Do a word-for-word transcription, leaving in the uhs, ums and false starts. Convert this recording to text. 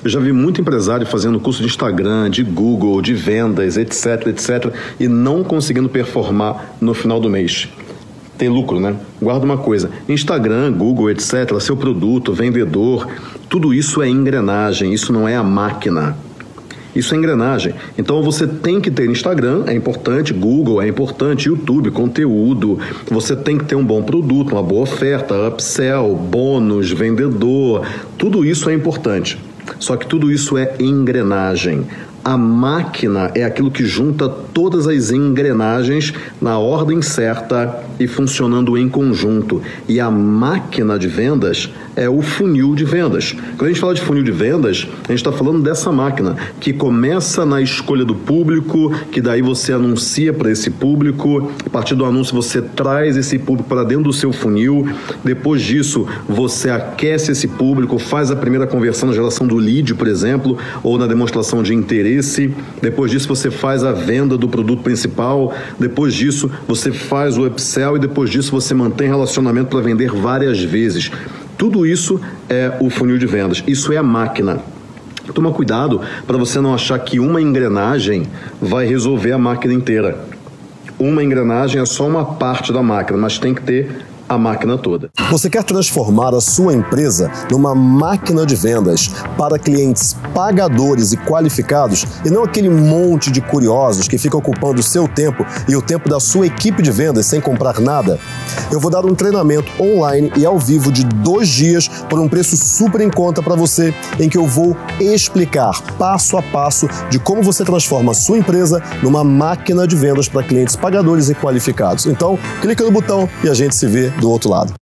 Eu já vi muito empresário fazendo curso de Instagram, de Google, de vendas, etc, etc, e não conseguindo performar no final do mês. Ter lucro, né? Guarda uma coisa, Instagram, Google, etc, seu produto, vendedor, tudo isso é engrenagem, isso não é a máquina. Isso é engrenagem. Então você tem que ter Instagram, é importante, Google é importante, YouTube, conteúdo, você tem que ter um bom produto, uma boa oferta, upsell, bônus, vendedor, tudo isso é importante. Só que tudo isso é engrenagem. A máquina é aquilo que junta todas as engrenagens na ordem certa e funcionando em conjunto. E a máquina de vendas é o funil de vendas. Quando a gente fala de funil de vendas, a gente está falando dessa máquina que começa na escolha do público, que daí você anuncia para esse público, a partir do anúncio você traz esse público para dentro do seu funil, depois disso você aquece esse público, faz a primeira conversão na geração do lead, por exemplo, ou na demonstração de interesse, depois disso você faz a venda do produto principal, depois disso você faz o upsell e depois disso você mantém relacionamento para vender várias vezes. Tudo isso é o funil de vendas, isso é a máquina. Toma cuidado para você não achar que uma engrenagem vai resolver a máquina inteira. Uma engrenagem é só uma parte da máquina, mas tem que ter a máquina toda. Você quer transformar a sua empresa numa máquina de vendas para clientes pagadores e qualificados e não aquele monte de curiosos que fica ocupando o seu tempo e o tempo da sua equipe de vendas sem comprar nada? Eu vou dar um treinamento online e ao vivo de dois dias por um preço super em conta para você, em que eu vou explicar passo a passo de como você transforma a sua empresa numa máquina de vendas para clientes pagadores e qualificados. Então, clica no botão e a gente se vê do outro lado.